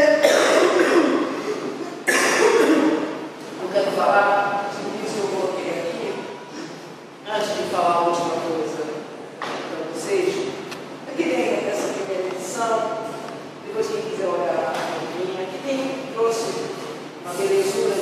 Speaker 1: quero falar sobre isso que eu coloquei aqui, antes de falar a última coisa para vocês. Eu queria essa primeira edição, depois quem quiser olhar a minha, aqui trouxe uma belezura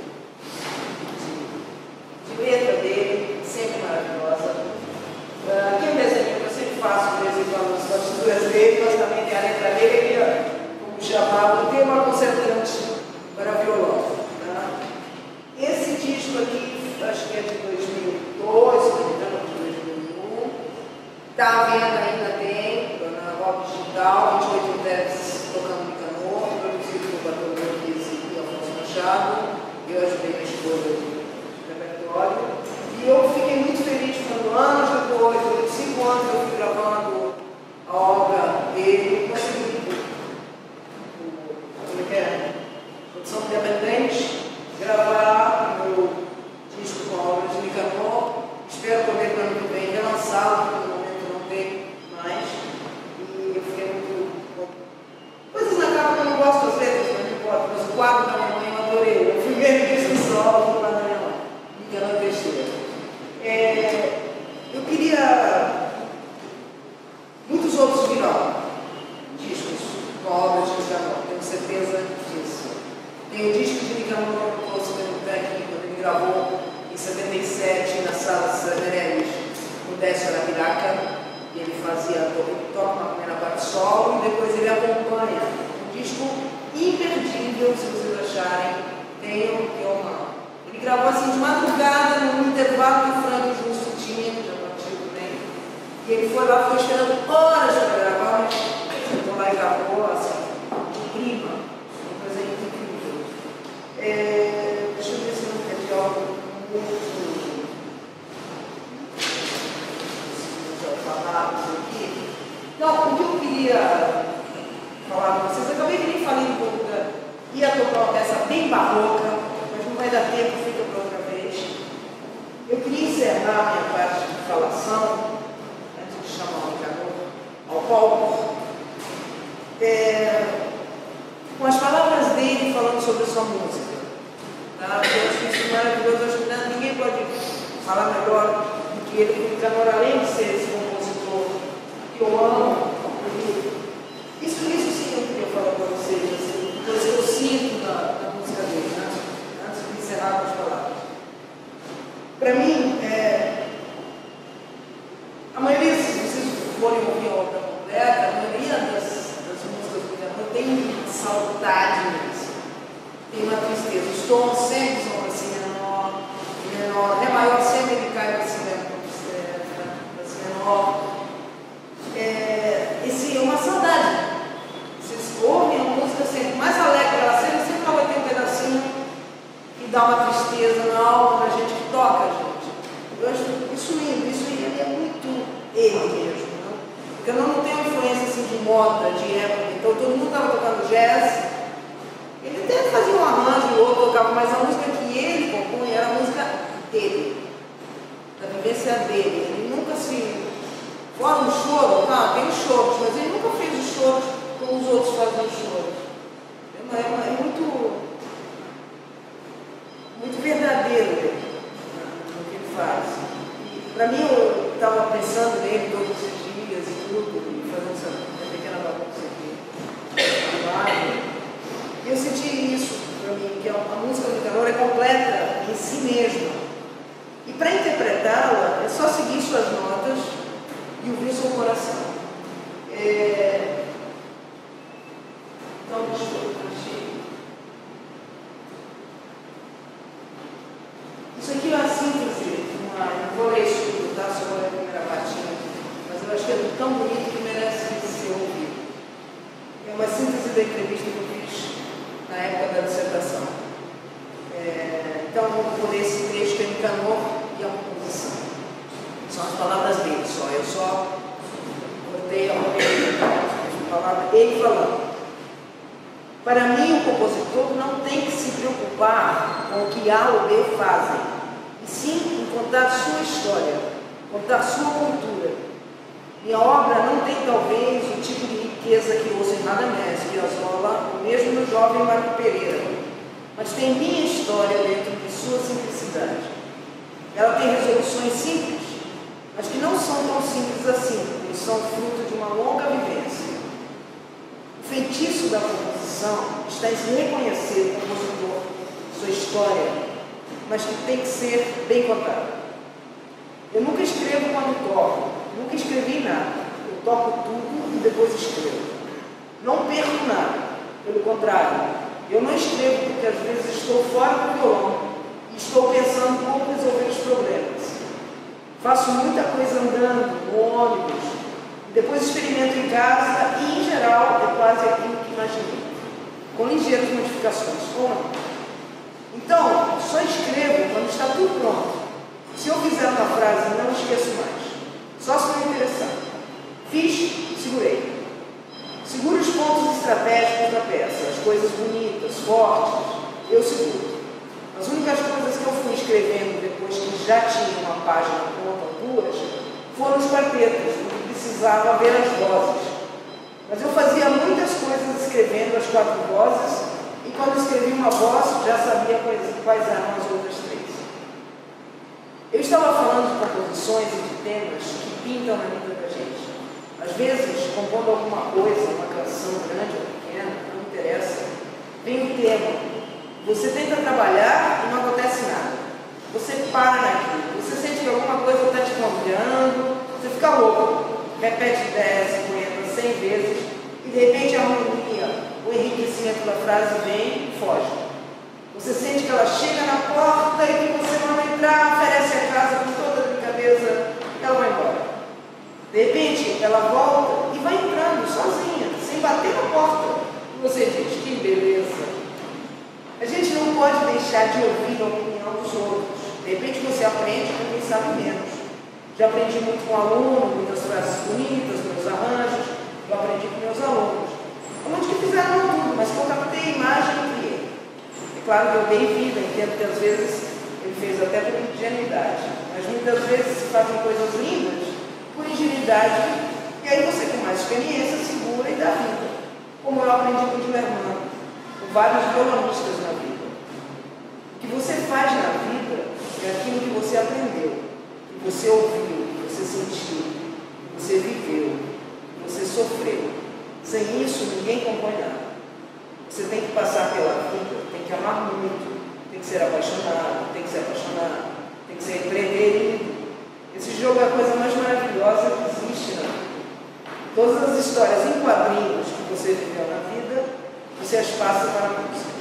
Speaker 1: de letra dele, sempre maravilhosa. Aqui é o desenho que eu sempre faço, de vez em quando, as partituras dele, mas também tem a letra dele, como chamava, o tema concertante para violão. Tá? Esse disco aqui, acho que é de 2002, de 2001, está à venda ainda, tem, na Rock Digital, 28 intérpretes tocando Nicanor, produzido por Bartolomeu Pizzi e Alfonso Machado. Eu ajudei na escolha do repertório. E eu fiquei muito feliz quando, anos depois, 5 anos, eu fui gravando a obra dele, consegui, como é que é? Produção independente, gravar meu disco com a obra de Nicanor. Espero poder, para ano que vem, relançá-lo, porque no momento não tem mais. E eu fiquei muito. Coisas na capa que eu não gosto das letras, mas não importa. Mas o quadro da minha mãe eu adorei. Eu fui ver o disco solo do quadro da minha mãe. Nicanor Teixeira. Eu queria. Muitos outros virão discos com a obra de Nicanor, tenho certeza disso. Tem o disco de Nicanor que eu trouxe pelo técnico, quando ele gravou em 77 na sala Meirelles, no Décio Arapiraca. E ele toca uma primeira parte solo e depois ele acompanha. Um disco imperdível, se vocês acharem, tenham que eu não. Ele gravou assim de madrugada, no intervalo que o Franco Justo tinha, que já partiu também. E ele foi lá, ficou esperando horas para gravar, mas sentou lá e gravou assim, de prima, uma coisa incrível. Deixa eu ver se não perdi algo muito. Aqui. Então, o que eu queria falar com vocês, eu acabei que nem falei um pouco ia tocar uma peça bem barroca, mas não vai dar tempo, fica para outra vez. Eu queria encerrar a minha parte de falação, antes de chamar o Nicanor ao palco, com as palavras dele falando sobre a sua música. Tá? Eu acho que isso é maravilhoso, eu acho que ninguém pode falar melhor do que ele, porque o Nicanor, além de ser esse compositor que eu amo, isso sim eu queria falar para vocês, assim, coisa que eu sinto na música dele, né? Antes de encerrar com as palavras. Para mim, a maioria, se vocês forem ouvir a obra completa, a maioria das músicas do Nicanor tem uma saudade nisso, tem uma tristeza. Os tons sempre são para si menor, Ré maior sempre ele cai para si menor. É uma saudade. Vocês ouvem a música sempre mais alegre, ela sempre vai ter um pedacinho que dá uma tristeza na alma da gente que toca, gente. Eu acho isso lindo, ele é muito ele mesmo. Né? Porque eu não tenho influência assim, de moda, de época, então todo mundo estava tocando jazz. Ele até fazia um arranjo, o outro tocava, mas a música que ele compunha era a música dele, da vivência dele. Ele nunca se. Fora um choro, tá, tem os choros, mas ele nunca fez os choros como os outros fazem os choros. É muito verdadeiro ele, no que ele faz. E para mim, eu estava pensando nele todos esses dias e tudo, e fazendo essa pequena bagunça aqui. E eu senti isso para mim, que a música do Nicanor é completa em si mesma. E para interpretá-la, é só seguir suas notas e ouvir seu coração. ele falando: para mim, o compositor não tem que se preocupar com o que A ou B fazem, e sim em contar sua história, contar sua cultura. Minha obra não tem talvez o tipo de riqueza que ouço em Radamés, Piazzolla, ou mesmo no jovem Marco Pereira, mas tem minha história dentro de sua simplicidade. Ela tem resoluções simples, mas que não são tão simples assim, eles são fruto de uma longa vivência. O feitiço da composição está em se reconhecer o compositor, sua história, mas que tem que ser bem contada. Eu nunca escrevo quando toco, nunca escrevi nada. Eu toco tudo e depois escrevo. Não perco nada, pelo contrário, eu não escrevo porque às vezes estou fora do violão e estou pensando como resolver os problemas. Faço muita coisa andando, no ônibus, depois experimento em casa e, em geral, é quase aquilo que imaginei, com ligeiras modificações, ou não. Então, só escrevo quando está tudo pronto. Se eu fizer uma frase, não esqueço mais, só se me interessar. Fiz, segurei. Seguro os pontos estratégicos da peça, as coisas bonitas, fortes, eu seguro. As únicas coisas que eu fui escrevendo depois que já tinha uma página pronta ou duas, foram os quartetos, porque precisava ver as vozes. Mas eu fazia muitas coisas escrevendo as 4 vozes, e quando escrevi uma voz, já sabia quais eram as outras 3. Eu estava falando de composições e de temas que pintam na vida da gente. Às vezes, compondo alguma coisa, uma canção grande ou pequena, não interessa, vem o tema. Você tenta trabalhar e não acontece nada. Você para naquilo, você sente que alguma coisa está te convidando, você fica louco, repete 10, 50, 100 vezes, e de repente a harmonia, o enriquecimento da frase vem e foge. Você sente que ela chega na porta e que você manda entrar, oferece a casa com toda a delicadeza, e ela vai embora. De repente, ela volta e vai entrando sozinha, sem bater na porta. E você diz: que beleza! A gente não pode deixar de ouvir a opinião dos outros. De repente você aprende com quem sabe menos. Já aprendi muito com aluno, muitas frases bonitas, meus arranjos, eu aprendi com meus alunos. Alunos que fizeram tudo, mas que eu captei a imagem e criei. É claro que eu dei vida, entendo que às vezes ele fez até por ingenuidade, mas muitas vezes se fazem coisas lindas por ingenuidade, e aí você com mais experiência segura e dá vida. Como eu aprendi com o Dilermano, com vários violonistas na vida. O que você faz na vida é aquilo que você aprendeu, que você ouviu, que você sentiu, que você viveu, que você sofreu. Sem isso, ninguém compõe nada. Você tem que passar pela vida, tem que amar muito, tem que ser apaixonado, tem que ser apaixonado, tem que ser empreenderido. Esse jogo é a coisa mais maravilhosa que existe na vida. Todas as histórias em quadrinhos que você viveu na vida, você as passa para a música.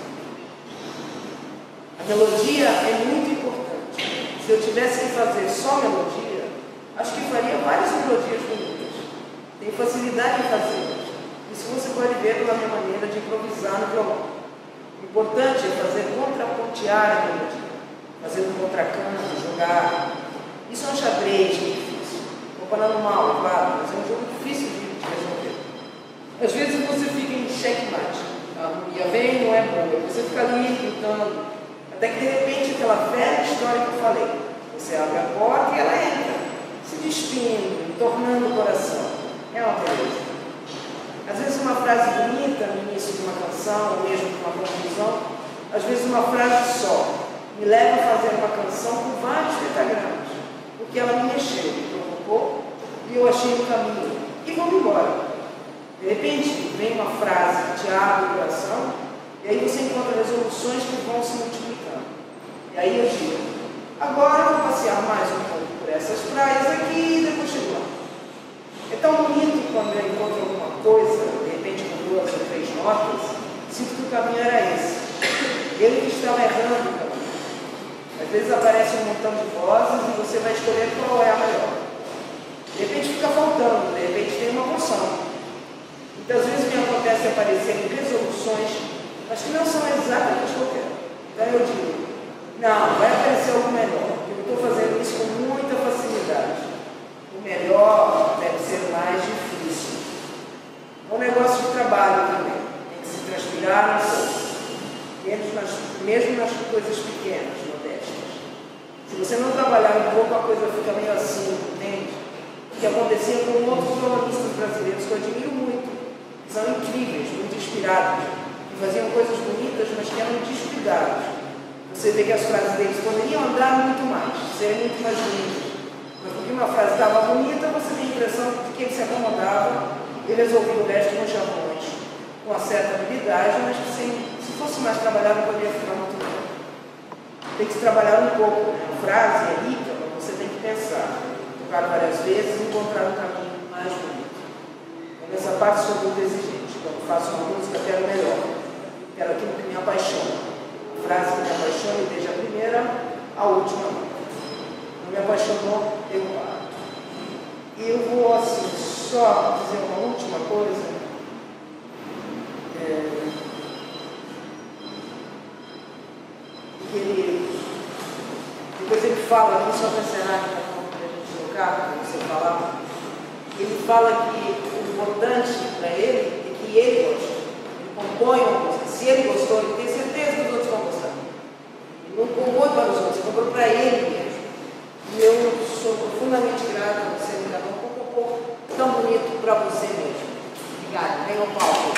Speaker 1: A melodia é muito importante. Se eu tivesse que fazer só melodia, acho que faria várias melodias bonitas. Tenho facilidade em fazê-las. Isso você pode ver pela minha maneira de improvisar no violão. O importante é fazer contrapontear a melodia, fazer um contracanto, jogar. Isso é um xadrez difícil. Estou falando mal, é claro, mas é um jogo difícil de resolver. Às vezes você fica em checkmate. A harmonia vem, não é boa. Você fica ali lutando. Até que de repente aquela velha história que eu falei. Você abre a porta e ela entra, se despindo, tornando o coração. É uma beleza. Às vezes uma frase bonita no início de uma canção, ou mesmo de uma conclusão, às vezes uma frase só, me leva a fazer uma canção com vários pentagramas. Porque ela me mexeu, me provocou, e eu achei o caminho, e vou embora. De repente, vem uma frase que te abre o coração, e aí você encontra resoluções que vão se multiplicando. E aí eu digo: agora eu vou passear mais um pouco por essas praias aqui, e depois chego lá. É tão bonito quando eu encontro alguma coisa, de repente com 2 ou 3 notas, sinto que o caminho era esse. Eu que estava errando o caminho. Às vezes aparece um montão de vozes e você vai escolher qual é a melhor. De repente fica faltando, de repente tem uma porção. Muitas vezes me acontece aparecerem resoluções, mas que não são exatamente o que eu quero. Então eu digo: não, vai aparecer algo melhor, porque eu estou fazendo isso com muita facilidade. O melhor deve ser mais difícil. É um negócio de trabalho. mesmo nas coisas pequenas, modestas. Se você não trabalhar um pouco, a coisa fica meio assim, entende? O que acontecia com outros cronistas brasileiros que eu admiro muito, que são incríveis, muito inspirados, que faziam coisas bonitas, mas que eram descuidados. Você vê que as frases deles poderiam andar muito mais, serem muito mais bonitas. Mas porque uma frase estava bonita, você tem a impressão de que ele se acomodava e resolvia o resto com chavões, com uma certa habilidade, mas que se fosse mais trabalhado, poderia ficar muito bom. Tem que se trabalhar um pouco. A frase é rica, mas você tem que pensar, tocar várias vezes e encontrar um caminho mais bonito. Eu, nessa parte, sou muito exigente. Quando faço uma música, quero melhor. Quero aquilo que me apaixona. A frase que me apaixona, desde a primeira à última. Não me apaixonou, eu paro. E eu vou, assim, só dizer uma última coisa. Depois ele fala, aqui só para encerrar, que a gente tocar, para você falar, ele fala que o importante para ele é que ele goste. Ele compõe uma música. Se ele gostou, ele tem certeza que os outros vão gostar. Ele não compõe para os outros, ele comprou para ele mesmo. E eu sou profundamente grata a você, me dar um pouco tão bonito para você mesmo. Obrigada. Venha ao palco.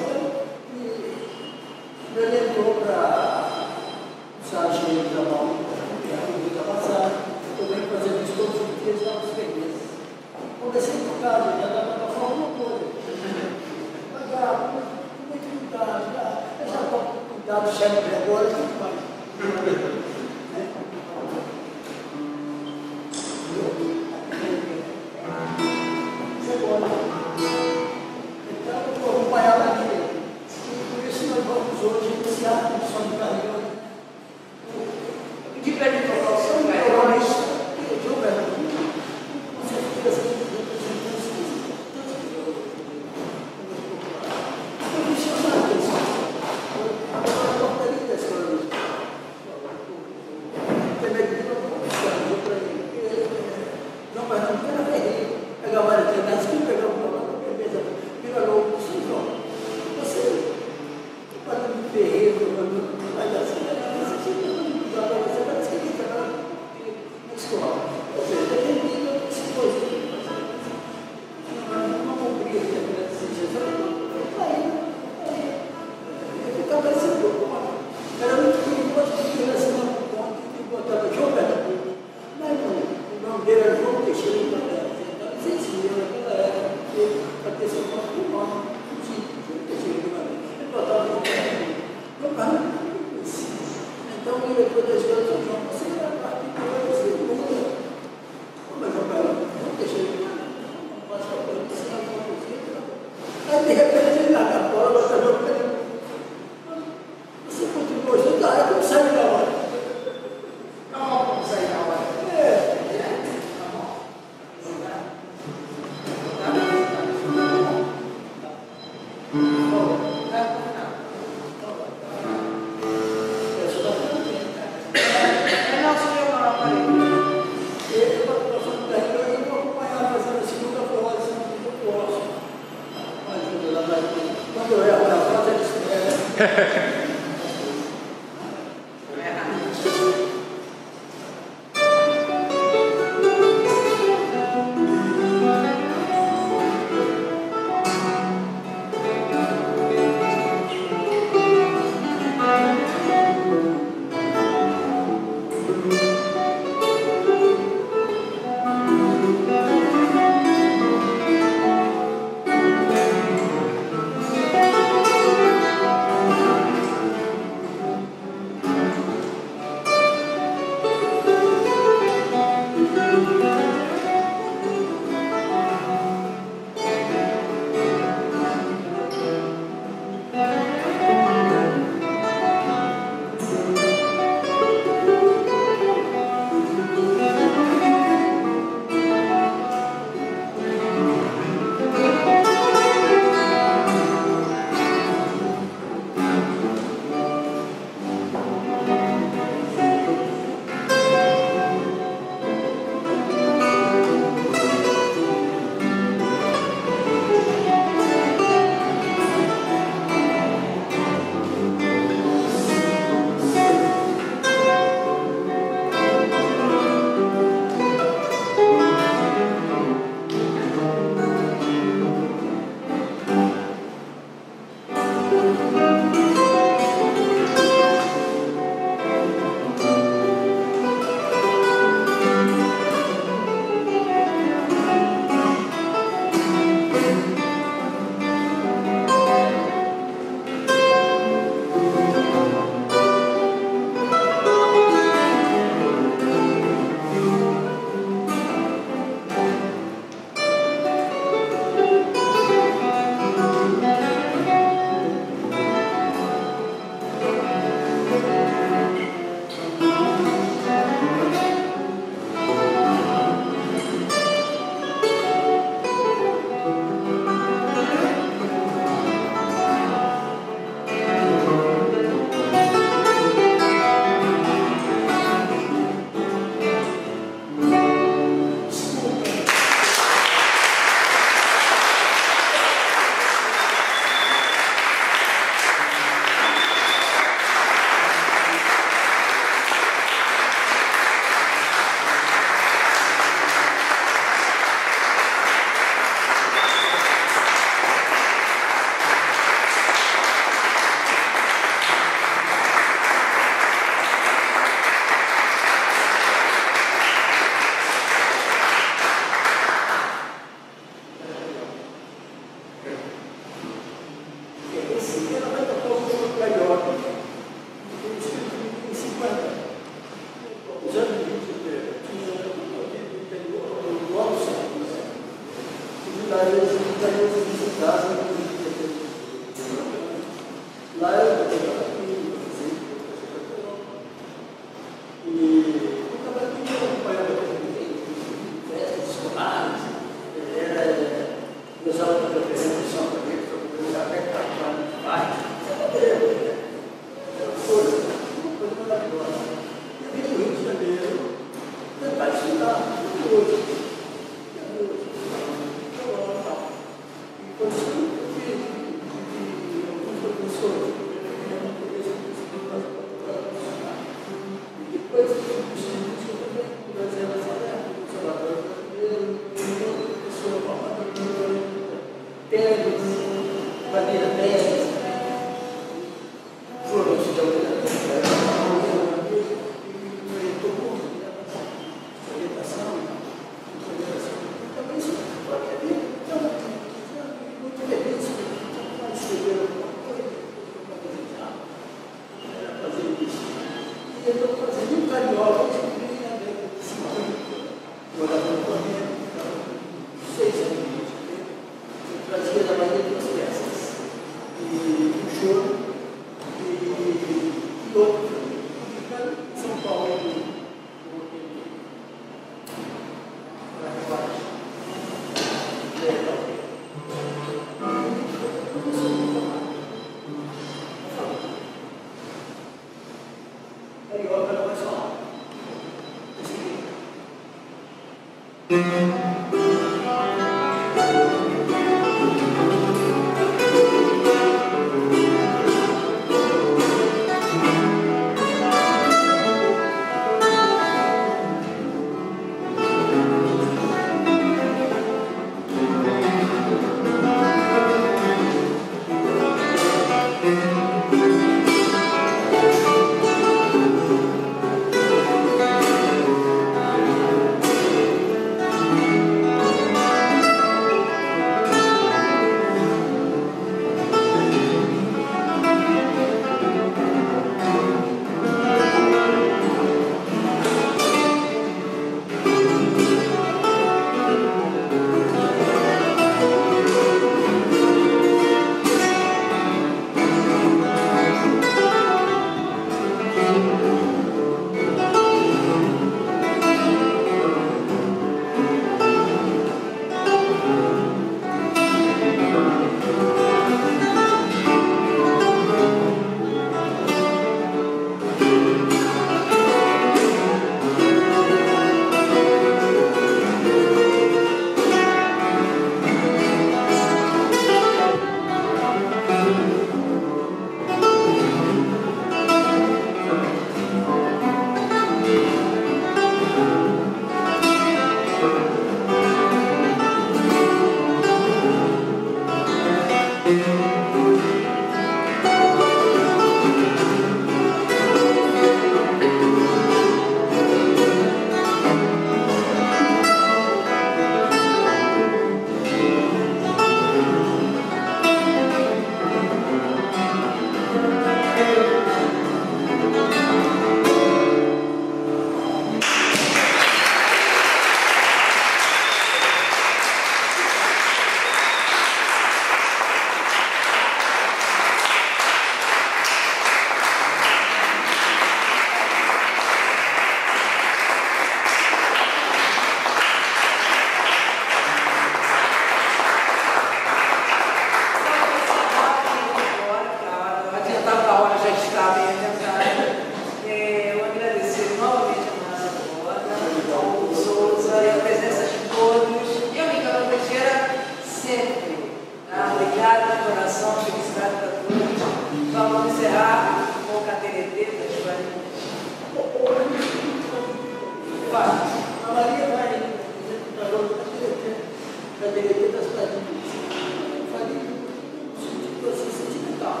Speaker 2: A Maria vai para a derreter das padinhas. Faria um processo sentimental.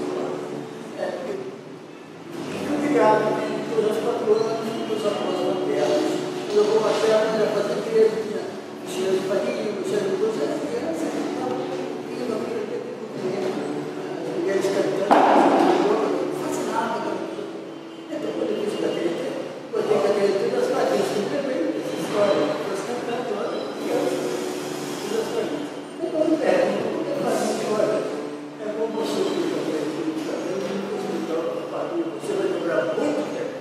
Speaker 2: Fui criado durante as 4 anos com os avós maternos. Quando eu vou materno, era fazer igreja, tinha cheiro de farinha, cheiro de coisa, era criança, então, eu não queria ter as mulheres cantando, fascinada. Então, quando eu fiz cadeira, botei cadeira das padinhas, sempre bem essa história, elas cantando, olha, criança, das padinhas. Então, eu pergunto, eu faço olha, é como você fica você vai demorar muito tempo.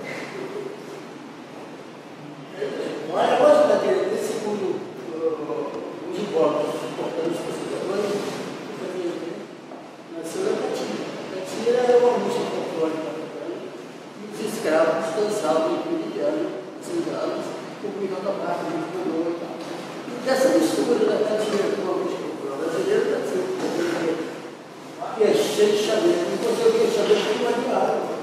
Speaker 2: Olha, gosto daquele, desse segundo, os impostos importantes para os cidadãos, nasceu na Catinha. Catinha era uma música folclórica, e os escravos dançavam em Piridiano, sentados, combinando a parte de coroa e tal. E dessa mistura da Catinha com a música folclórica brasileira, está sendo que é cheio de chaveiro. E quando eu vi chaveiro, tem uma diária.